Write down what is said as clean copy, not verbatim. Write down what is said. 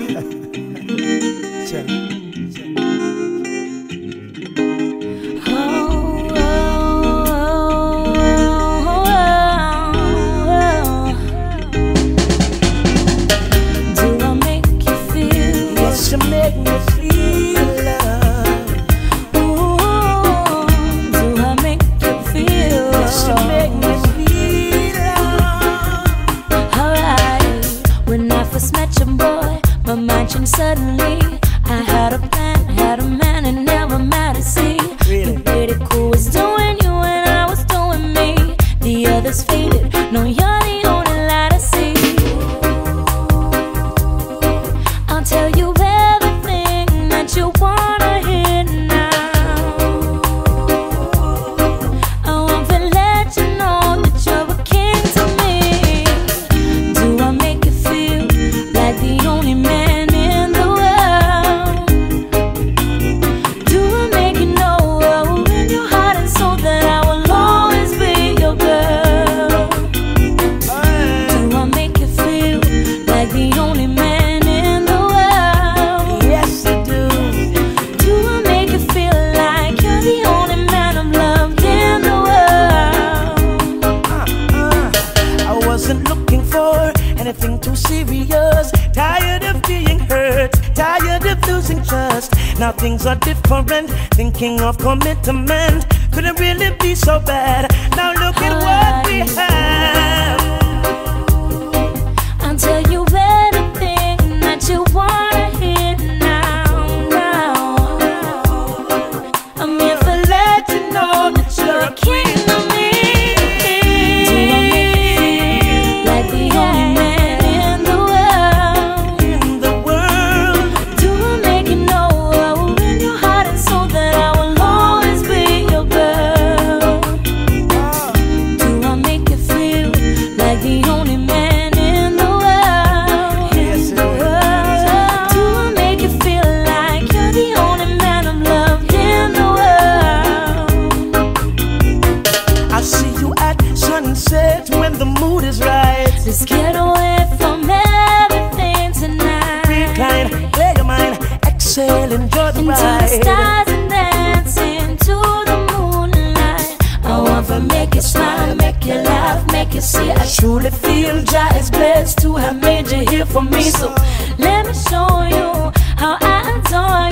Suddenly, I had a plan, had a man, and never met to see. You played it cool, was doing you and I was doing me. The others faded, no, you're the only light I see. I'll tell you everything that you wanna hear now. I want to let you know that you're a king to me. Do I make you feel like the only man? Anything too serious, tired of being hurt, tired of losing trust. Now things are different, thinking of commitment couldn't really be so bad. Now look at what we have. I'll tell you everything that you wanna hear now. I'm here to let you know that you're a king of me. Do I make you feel like the only man? When the mood is right, let's get away from everything tonight. Recline, clear your mind, exhale, enjoy the ride. Into the stars and dancing to the moonlight. I want to make you smile, make you laugh, make you see. I truly feel Jah is blessed to have made you here for me. So let me show you how I adore you.